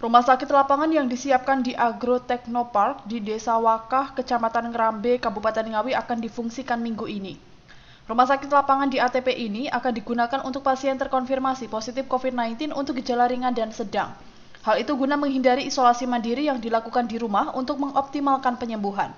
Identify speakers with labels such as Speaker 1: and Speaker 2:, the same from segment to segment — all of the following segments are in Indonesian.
Speaker 1: Rumah sakit lapangan yang disiapkan di Agro Technopark di Desa Wakah, Kecamatan Ngrambe, Kabupaten Ngawi akan difungsikan minggu ini. Rumah sakit lapangan di ATP ini akan digunakan untuk pasien terkonfirmasi positif COVID-19 untuk gejala ringan dan sedang. Hal itu guna menghindari isolasi mandiri yang dilakukan di rumah untuk mengoptimalkan penyembuhan.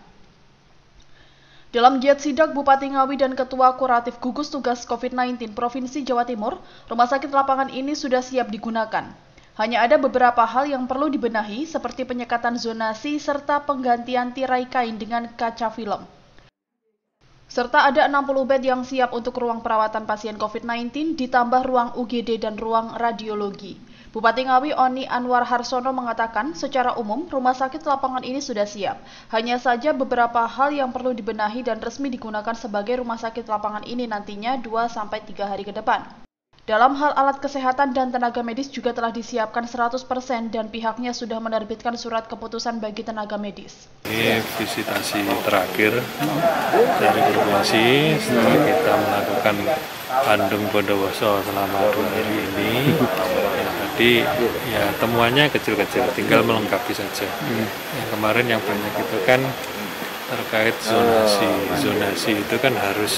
Speaker 1: Dalam diet sidak Bupati Ngawi dan Ketua Kuratif Gugus Tugas COVID-19 Provinsi Jawa Timur, rumah sakit lapangan ini sudah siap digunakan. Hanya ada beberapa hal yang perlu dibenahi seperti penyekatan zonasi serta penggantian tirai kain dengan kaca film. Serta ada 60 bed yang siap untuk ruang perawatan pasien COVID-19 ditambah ruang UGD dan ruang radiologi. Bupati Ngawi Oni Anwar Harsono mengatakan secara umum rumah sakit lapangan ini sudah siap. Hanya saja beberapa hal yang perlu dibenahi dan resmi digunakan sebagai rumah sakit lapangan ini nantinya 2-3 hari ke depan. Dalam hal alat kesehatan dan tenaga medis juga telah disiapkan 100% dan pihaknya sudah menerbitkan surat keputusan bagi tenaga medis.
Speaker 2: Ini visitasi terakhir dari provinsi setelah kita melakukan Bandung Bondowoso selama 2 hari ini. Tadi ya temuannya kecil-kecil, tinggal melengkapi saja. Yang kemarin yang banyak itu kan terkait zonasi. Zonasi itu kan harus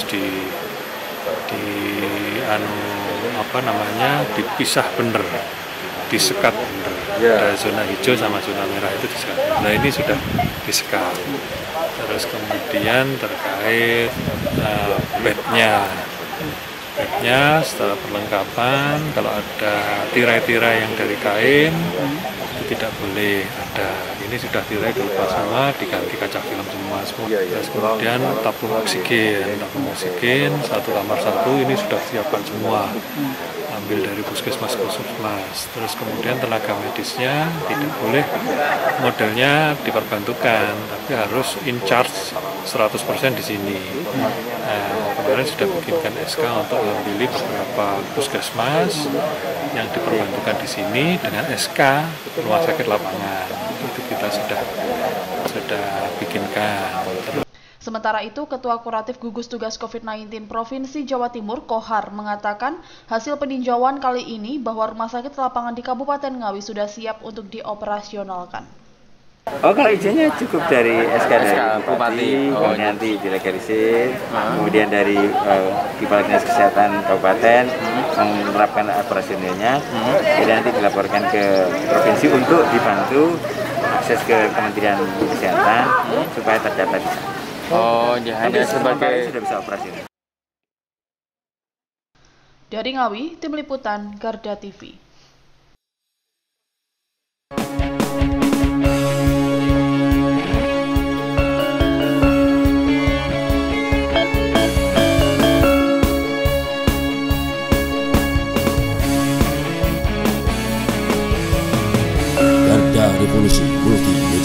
Speaker 2: dipisah bener, disekat bener. Ada zona hijau sama zona merah itu disekat. Nah ini sudah disekat. Terus kemudian terkait bednya setelah perlengkapan, kalau ada tirai-tirai yang dari kain itu tidak boleh ada. Ini sudah tirai dilepas semua, diganti kaca film semua. Terus kemudian tabung oksigen 1 kamar 1 ini sudah siapkan semua, ambil dari puskesmas. Terus kemudian tenaga medisnya tidak boleh modelnya diperbantukan, tapi harus in charge 100% di sini. Nah, kemarin sudah bikinkan SK untuk memilih beberapa puskesmas yang diperbantukan di sini dengan SK rumah sakit lapangan. Itu kita sudah bikinkan.
Speaker 1: Sementara itu, Ketua Kuratif Gugus Tugas COVID-19 Provinsi Jawa Timur, Kohar, mengatakan hasil peninjauan kali ini bahwa rumah sakit lapangan di Kabupaten Ngawi sudah siap untuk dioperasionalkan.
Speaker 3: Oh, kalau izinnya cukup dari SK dari Bupati, nanti dilegalisir, kemudian dari Kepala Dinas Kesehatan Kabupaten menerapkan operasionalnya, kemudian nanti dilaporkan ke Provinsi untuk dibantu akses ke Kementerian Kesehatan supaya terdata di sana.
Speaker 4: Oh, hanya sebagai
Speaker 3: sudah bisa operasi.
Speaker 1: Dari Ngawi, Tim Liputan Garda TV.
Speaker 5: Garda Revolusi Multimedia.